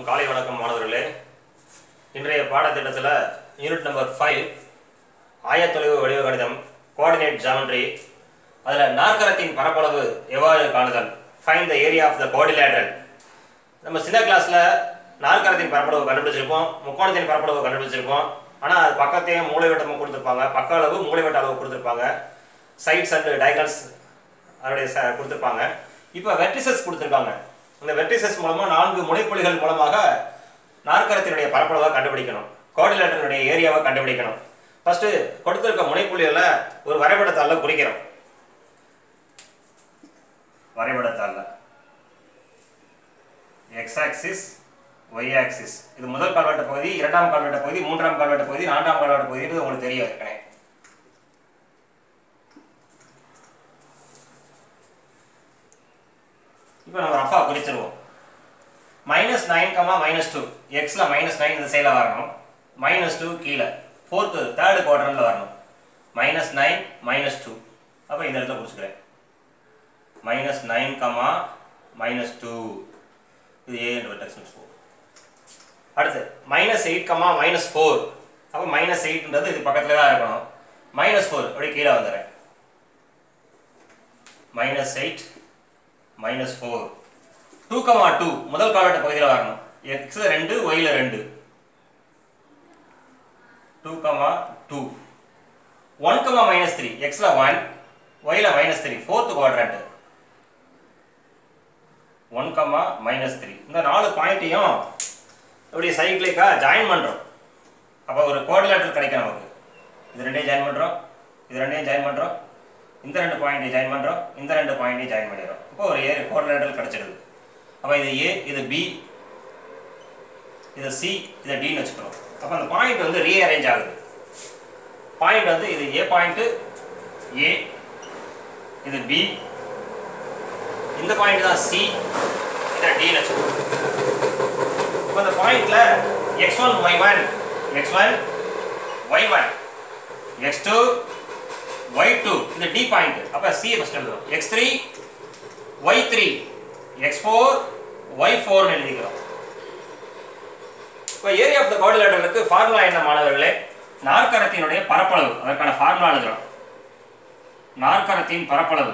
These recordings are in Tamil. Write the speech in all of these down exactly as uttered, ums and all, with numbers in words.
காலை வணக்கம் மாணவர்களே. இன்றைய பாடத்திட்டத்தில் யூனிட் நம்பர் ஃபைவ் ஆயத்தொலைவு வடிவ கணிதம் கோஆர்டினேட் ஜியோமெட்ரி, அதில் நாற்கரத்தின் பரப்பளவு எவ்வாறு காணுதல், find the area of the quadrilateral. நம்ம சின்ன கிளாஸில் நாற்கரத்தின் பரப்பளவு கண்டுபிடிச்சிருப்போம், முக்கோணத்தின் பரப்பளவு கண்டுபிடிச்சிருப்போம். ஆனால் அது பக்கத்தையும் மூலைவட்டமும் கொடுத்துருப்பாங்க, பக்க அளவு மூலைவட்ட அளவு கொடுத்துருப்பாங்க, சைட்ஸ் அண்ட் டயகனல்ஸ் அதனுடைய கொடுத்துருப்பாங்க. இப்போ வெர்டிசஸ் கொடுத்துருக்காங்க. இந்த வெர்டிசஸ் மூலமாக நான்கு முனைப்புள்ளிகள் மூலமாக நாற்கரத்தினுடைய பரப்பளவை கண்டுபிடிக்கணும், குவாட்ரிலேட்டரனுடைய ஏரியாவை கண்டுபிடிக்கணும். ஃபர்ஸ்ட் கொடுத்திருக்க முனைப்புள்ளிகளை ஒரு வரைபடத்தாளில் குறிக்கிறோம். வரைபடத்தாளில் எக்ஸ் ஆக்சிஸ், ஒய் ஆக்சிஸ், இது முதல் கால்வட்ட பகுதி, இரண்டாம் கால்வட்ட பகுதி, மூன்றாம் கால்வட்ட பகுதி, நான்காம் கால்வட்ட பகுதி உங்களுக்கு தெரியும் ஏற்கனவே. இப்போ நம்ம ரஃபா குறிச்சிருவோம். Minus nine comma minus two, எக்ஸ்ல மைனஸ் நைன் இந்த சைடில் வரணும், மைனஸ் டூ கீழே ஃபோர்த்து தேர்டு குவாட்ரண்ட்ல வரணும். மைனஸ் நைன் மைனஸ் டூ, அப்போ இந்த இடத்துல குறிச்சுக்கிறேன். Minus nine comma minus two, இது ஏ என்ற வெர்டெக்ஸ் ஃபோர். அடுத்து minus eight comma minus four, அப்போ மைனஸ் எயிட்ன்றது இது பக்கத்துல தான் இருக்கணும். மைனஸ் ஃபோர் அப்படி கீழே வந்துடுறேன். Minus eight minus four. Two comma two முதல் கால்வட்ட பகுதியில் வரணும், எக்ஸ்ல ரெண்டு, ஒய்ல ரெண்டு. Two comma two. One comma minus three, எக்ஸ்ல ஒன், ஒய்ல minus three, fourth quadrant. One comma minus three. இந்த நாலு பாயிண்ட்டையும் இப்படி சைக்கிளிக்கா ஜாயின் பண்றோம். அப்போ ஒரு குவாட்ரிலேட்டரல் கிடைக்கும் நமக்கு. இது ரெண்டையும் ஜாயின் பண்றோம், இது ரெண்டையும் ஜாயின் பண்றோம், இந்த ரெண்டு பாயிண்டையும் ஜாயின் பண்றோம், இந்த ரெண்டு பாயிண்டையும் ஜாயின் பண்ணிடுறோம். இப்போ ஒரு ஏ குவாட்ரிலேட்டரல் கிடைச்சிடுது. அப்போ இது ஏ, இது பி, இது சி, இது டின்னு வச்சுக்கிறோம். அப்போ அந்த பாயிண்ட் வந்து ரீஅரேஞ்ச் ஆகுது. பாயிண்ட் வந்து இது ஏ பாயிண்ட், ஏ, இது பி, இந்த பாயிண்ட் தான் சி, இதை டின்னு வச்சுக்கிறோம். இப்போ அந்த பாயிண்ட்ல X one Y one, X one Y one, X two Y two, இந்த டி பாயிண்ட். அப்போ சி ஃபர்ஸ்ட் எழுதுறோம். X three Y three, X four Y four னு எழுதிக்கிறோம். இப்போ ஏரியா ஆஃப் த குவாட்ரிலேட்டரலுக்கு ஃபார்முலா என்ன மாணவர்களே? நாற்கரத்தினுடைய பரப்பளவு, அதற்கான ஃபார்முலா எழுதுறோம். நாற்கரத்தின் பரப்பளவு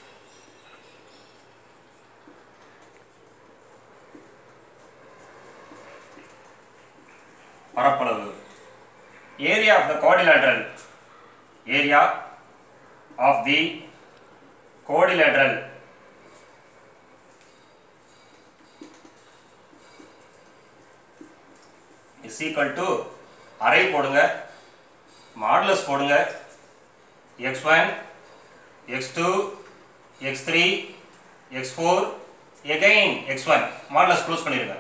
பரப்பளவு area of the quadrilateral, area of the quadrilateral is equal to அரை போடுங்க, மாடுலஸ் போடுங்க, X one, X two, X three, X four, again X one, modulus close பண்ணிருங்க.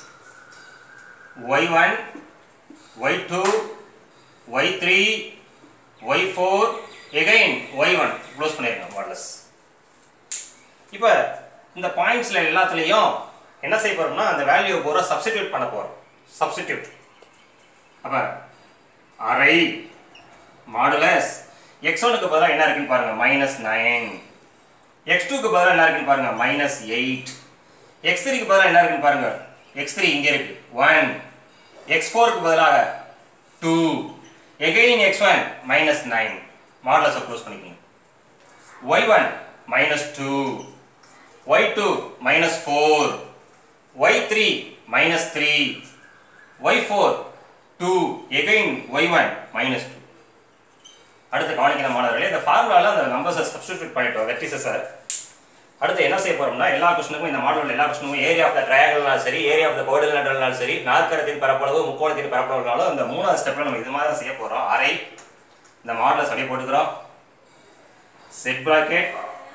Y one, Y two, Y three, Y four, again Y one close பண்ணிருங்க மாடுலஸ். இப்போ இந்த பாயிண்ட்ஸ்ல எல்லாத்துலயும் என்ன செய்ய போறோம்னா அந்த வேல்யூ பூரா சப்ஸ்டிடியூட் பண்ண போறோம். சப்ஸ்டிடியூட். அப்ப அரை மாடுலஸ் எக்ஸ் ஒன்னுக்கு பதிலாக என்ன இருக்குன்னு பாருங்க, மைனஸ் நைன். எக்ஸ் டூக்கு பதிலாக என்ன இருக்குன்னு பாருங்க, மைனஸ் எயிட். எக்ஸ் த்ரீக்கு பதிலாக என்ன இருக்குன்னு பாருங்க, எக்ஸ் த்ரீ இங்கே இருக்கு ஒன். எக்ஸ் ஃபோருக்கு பதிலாக two. Again X one minus nine. மாடுலஸை க்ளோஸ் பண்ணிக்கோங்க. Y one minus two, Y two minus four, Y three minus three, Y four two, again Y one minus two. அடுத்து கவனிக்கிற மாணவர்களே, இந்த ஃபார்முலால அந்த நம்பர்ஸை சப்ஸ்டிடியூட் பண்ணிட்டோம், வெர்டிசஸை. அடுத்து என்ன செய்ய போறோம்னா எல்லா கொஸ்டினுக்கும், இந்த மாடலில் எல்லா கொஸ்டினுக்கும் ஏரியா ஆஃப் த ட்ரையாங்கிள்னாலும் சரி, ஏரியா ஆஃப் த குவாட்ரிலேட்டரல்னாலும் சரி, நாற்கரத்தின் பரப்பளவு, முக்கோணத்தின் பரப்பளவுனாலும் இந்த மூணாவது ஸ்டெப்ல நம்ம இது மாதிரி தான் செய்ய போறோம். அரை, இந்த மாடலை அப்படியே போட்டுக்கிறோம். செட் பிராக்கெட்,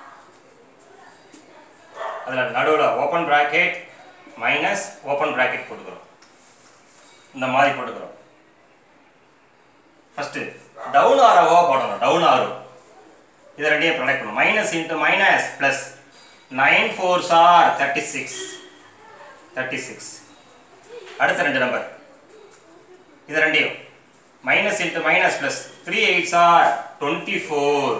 அதுல நடுவில் open bracket minus open bracket போட்டுக்கிறோம். இந்த மாதிரி போட்டுக்கிறோம். ஃபர்ஸ்ட் டவுன் ஆரோவா போடணும், டவுன் ஆரோ. இதை ரெண்டையும் ப்ரொடக்ட் பண்ணணும். Minus into minus plus nine fours are thirty six, thirty six. அடுத்த ரெண்டு நம்பர் இது ரெண்டையும் minus into minus plus three eights are twenty four.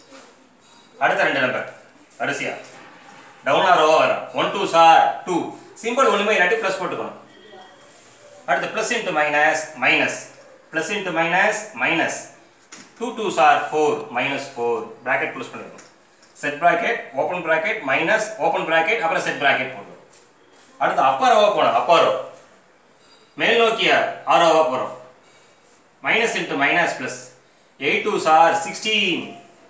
அடுத்த ரெண்டு நம்பர் வரிசையா டவுன் ஆரோவா வரும். One two sir two, simple ஒன்றுமே இல்லாட்டி ப்ளஸ் போட்டுக்கணும். அடுத்து plus into minus minus plus into minus minus two twos are four minus four bracket close பண்ணிடணும். Set bracket open bracket minus open bracket அப்புறம் செட் ப்ராக்கெட் போடுவோம். அடுத்து அப்பர் ரோவா போனோம். அப்பர் ரோ மேல் நோக்கிய ஆரோவா போகிறோம். Minus into minus plus eight twos are sixteen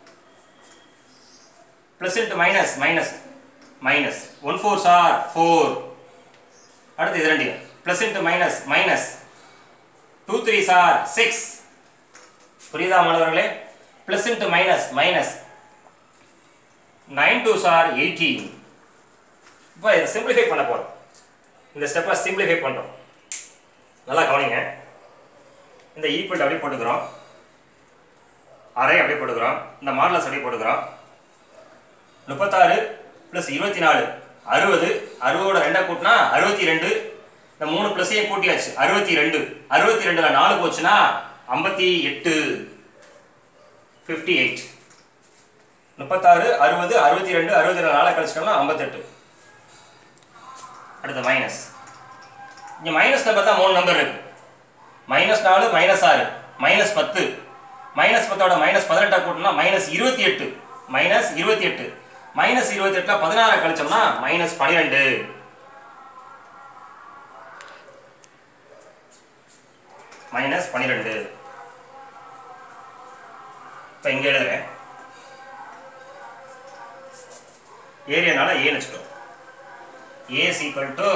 plus into minus minus minus one fours are four. அடுத்து இது ரெண்டு plus into minus minus two threes are six. புரியுதா மாணவர்களே? Plus into minus minus nine twos are eighteen. இப்போ இதை சிம்பிளிஃபை பண்ண போகிறோம். இந்த ஸ்டெப்பை சிம்பிளிஃபை பண்ணுறோம். நல்லா கவனிங்க. இந்த ஈக்குவல் அப்படியே போட்டுக்கிறோம். அரை அப்படியே போட்டுக்கிறோம். இந்த மாடலஸ் அப்படியே போட்டுக்கிறோம். முப்பத்தாறு ப்ளஸ் இருபத்தி நாலு அறுபது. அறுபதோட ரெண்டை கூட்டினா அறுபத்தி ரெண்டு. இந்த மூணு ப்ளஸையும் கூட்டியாச்சு அறுபத்தி ரெண்டு. அறுபத்தி ரெண்டில் நாலு போச்சுன்னா ஐம்பத்தி எட்டு ஃபிஃப்டி எயிட். முப்பத்தாறு அறுபது அறுபத்தி ரெண்டு அறுபத்தி ரெண்டு நாலு கழிச்சிட்டோம்னா ஐம்பத்தெட்டு. அடுத்து மைனஸ். இங்கே மைனஸ் நம்பர் தான் மூணு நம்பர் இருக்கு. மைனஸ் நாலு மைனஸ் ஆறு மைனஸ் பத்து. மைனஸ் பத்தோட மைனஸ் பதினெட்டா கூட்டினா மைனஸ் இருபத்தி எட்டு. மைனஸ் இருபத்தி எட்டு மைனஸ் இருபத்தி எட்டுல பதினாறு கழிச்சோம்னா மைனஸ் பனிரெண்டு. மைனஸ் பனிரெண்டு. இப்போ இங்கே எழுதுறேன். ஏரியானால ஏன்னு வச்சுக்கிறோம். ஏ இஸ் ஈக்குவல் டு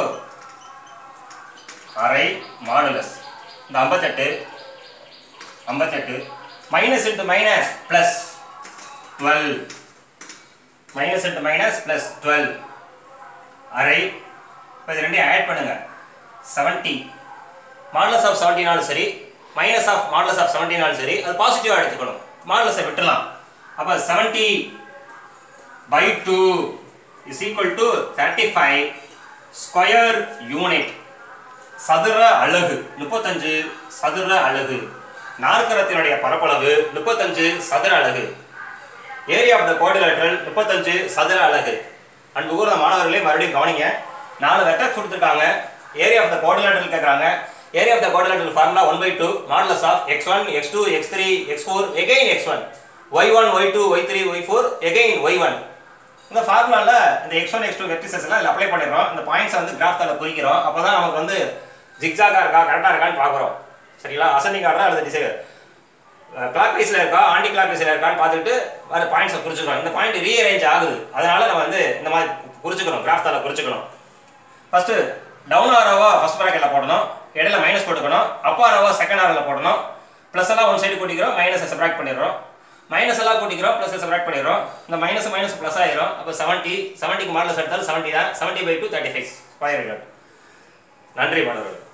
அரை மாடுலஸ் இந்த ஐம்பத்தெட்டு ஐம்பத்தெட்டு minus into minus plus twelve. Minus into minus plus twelve அரை. இப்போ இது ரெண்டையும் ஆட் பண்ணுங்க. செவன்ட்டி. மாடலஸ் ஆஃப் செவன்ட்டினாலும் சரி மைனஸ் ஆஃப் மாடலஸ் ஆஃப் செவன்ட்டினாலும் சரி அது பாசிட்டிவாக எடுத்துக்கணும். மாடலஸை விட்டுலாம். அப்போ seventy by two is equal to thirty five square unit. சதுர அலகு முப்பத்தஞ்சு சதுர அலகு. நாற்கரத்தினுடைய பரப்பளவு முப்பத்தஞ்சு சதுர அலகு. ஏரியா ஆஃப் த குவாட்ரிலேட்டரல் முப்பத்தஞ்சு சதுர அலகு. அண்ட் ஊர்ல மாணவர்களே மறுபடியும் கவனிங்க. நாலு வெக்டர் கொடுத்துருக்காங்க. ஏரியா ஆஃப் த குவாட்ரிலேட்டரல் கேட்குறாங்க. Area of the quadrilateral formula one by two modulus of X one X two X three X four again X one Y one Y two Y three Y four again Y one. இந்த ஃபார்முலால இந்த எக்ஸ் ஒன் எக்ஸ் டூ வெக்டர்ஸஸ் எல்லாம் இதில் அப்ளை பண்ணிடுறோம். இந்த பாயிண்ட்ஸை வந்து கிராஃப் தால குறிக்கிறோம். அப்போ தான் நமக்கு வந்து ஜிக்ஸாகா இருக்கா கரெக்டாக இருக்கான்னு பார்க்குறோம். சரிங்களா? அசெண்டிங் ஆர்டரா அல்லது டிசைட் கிளாக் வைஸில் இருக்கா ஆன்டி கிளாக் வைஸில் இருக்கான்னு பார்த்துட்டு வர பாயிண்ட்ஸை குறிச்சுக்கிறோம். இந்த பாயிண்ட் ரீஅரேஞ்ச் ஆகுது. அதனால நம்ம வந்து இந்த மாதிரி குறிச்சுக்கணும். கிராஃப் தால குறிச்சுக்கணும். ஃபர்ஸ்ட் டவுன் ஆரோவா ஃபர்ஸ்ட் ப்ராக்கெட்டில் போடணும். இடையில மைனஸ் போட்டுக்கணும். அப் ஆரோவா செகண்ட் ஆரோவில் போடணும். ப்ளஸ் எல்லாம் ஒன் சைடு கூட்டிக்கிறோம். மைனஸை சப்ராக்ட் பண்ணிடுறோம். மைனஸ் எல்லாம் கூட்டிக்கிறோம். ப்ளஸ் சப்ராக்ட் பண்ணிடுறோம். இந்த மைனஸ் மைனஸ் ப்ளஸ் ஆயிரும். அப்போ செவன்ட்டி செவன்ட்டிக்கு மாடலஸ் எடுத்தாலும் செவன்ட்டி தான். Seventy by two thirty five square. நன்றி மாணவர்கள்.